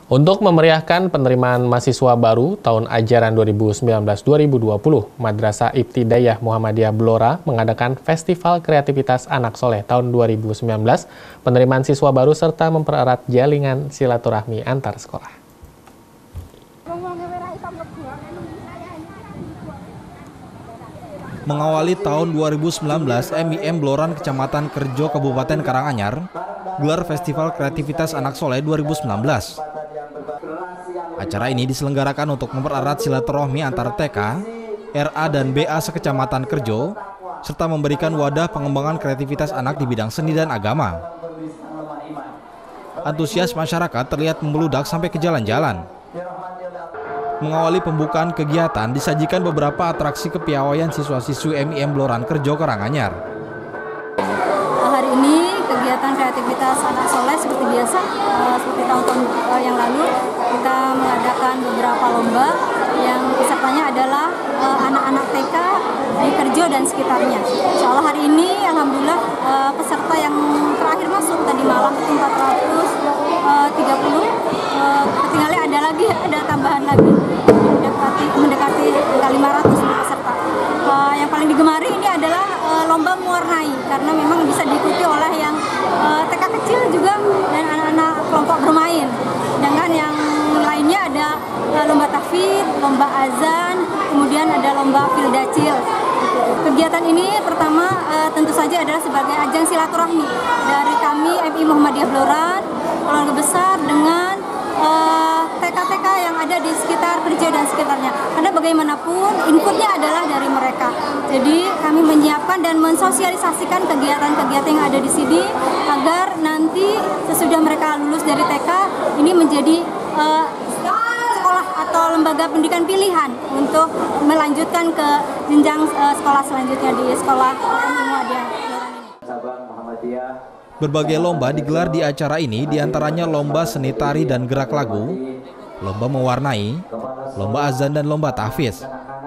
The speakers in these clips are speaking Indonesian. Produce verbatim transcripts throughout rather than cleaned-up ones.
Untuk memeriahkan penerimaan mahasiswa baru tahun ajaran dua ribu sembilan belas dua ribu dua puluh, Madrasah Ibtidaiyah Muhammadiyah Blora mengadakan Festival Kreativitas Anak Soleh tahun dua ribu sembilan belas, penerimaan siswa baru serta mempererat jaringan silaturahmi antar sekolah. Mengawali tahun dua ribu sembilan belas, M I M Bloran Kecamatan Kerjo Kabupaten Karanganyar gelar Festival Kreativitas Anak Soleh dua ribu sembilan belas. Acara ini diselenggarakan untuk mempererat silaturahmi antar T K, R A dan B A sekecamatan Kerjo, serta memberikan wadah pengembangan kreativitas anak di bidang seni dan agama. Antusias masyarakat terlihat membeludak sampai ke jalan-jalan. Mengawali pembukaan kegiatan, disajikan beberapa atraksi kepiawaian siswa-siswi M I M Bloran Kerjo Karanganyar. Hari ini kegiatan kreativitas anak soleh seperti biasa, uh, seperti tahun-tahun uh, yang lalu, kita mengadakan beberapa lomba yang pesertanya adalah anak-anak uh, T K di Kerjo dan sekitarnya. Insya Allah hari ini, alhamdulillah uh, peserta yang terakhir masuk tadi malam itu empat ratus tiga puluh, uh, ketinggalan ada lagi, ada tambahan lagi, mendekati, mendekati lima ratus peserta. Uh, yang paling digemari ini adalah uh, lomba mewarnai, karena memang bisa diikuti oleh yang uh, T K kecil juga dan anak-anak kelompok bermain. Sedangkan yang lainnya ada uh, lomba tahfidz, lomba azan, kemudian ada lomba fildacil. Kegiatan ini pertama uh, tentu saja adalah sebagai ajang silaturahmi dari kami M I Muhammadiyah Bloran, keluarga besar dengan T K-T K yang ada di sekitar Kerjo dan sekitarnya. Karena bagaimanapun inputnya adalah dari mereka. Jadi kami menyiapkan dan mensosialisasikan kegiatan-kegiatan yang ada di sini agar nanti sesudah mereka lulus dari T K ini menjadi uh, sekolah atau lembaga pendidikan pilihan untuk melanjutkan ke jenjang uh, sekolah selanjutnya di sekolah Muhammadiyah. Berbagai lomba digelar di acara ini, diantaranya lomba seni tari dan gerak lagu, lomba mewarnai, lomba azan dan lomba tahfidz.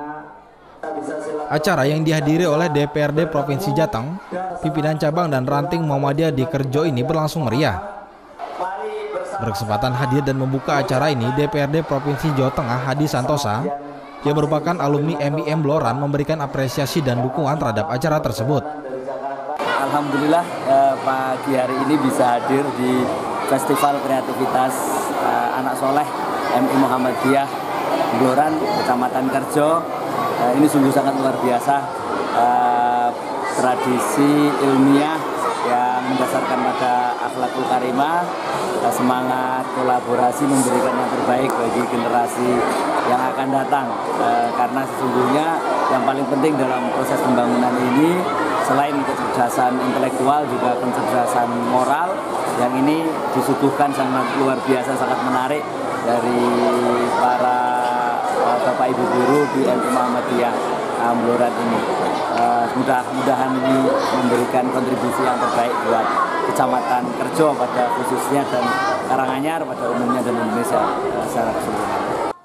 Acara yang dihadiri oleh D P R D Provinsi Jateng, pimpinan cabang dan ranting Muhammadiyah di Kerjo ini berlangsung meriah. Berkesempatan hadir dan membuka acara ini, D P R D Provinsi Jawa Tengah Hadi Santosa, yang merupakan alumni M I M Bloran, memberikan apresiasi dan dukungan terhadap acara tersebut. Alhamdulillah eh, pagi hari ini bisa hadir di Festival Kreativitas eh, Anak Soleh M I Muhammadiyah Bloran Kecamatan Kerjo. Eh, ini sungguh sangat luar biasa, eh, tradisi ilmiah yang mendasarkan pada akhlakul karimah, eh, semangat kolaborasi memberikan yang terbaik bagi generasi yang akan datang. Eh, karena sesungguhnya yang paling penting dalam proses pembangunan ini, selain kecerdasan intelektual juga kecerdasan moral yang ini disuguhkan sangat luar biasa, sangat menarik dari para Bapak Ibu guru di M I Muhammadiyah Bloran ini. Uh, mudah-mudahan ini memberikan kontribusi yang terbaik buat Kecamatan Kerjo pada khususnya dan Karanganyar pada umumnya dan Indonesia uh, secara keseluruhan.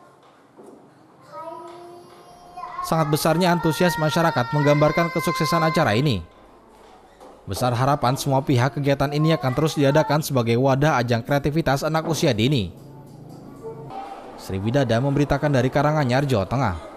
Sangat besarnya antusias masyarakat menggambarkan kesuksesan acara ini. Besar harapan semua pihak kegiatan ini akan terus diadakan sebagai wadah ajang kreativitas anak usia dini. Sri Widada memberitakan dari Karanganyar, Jawa Tengah.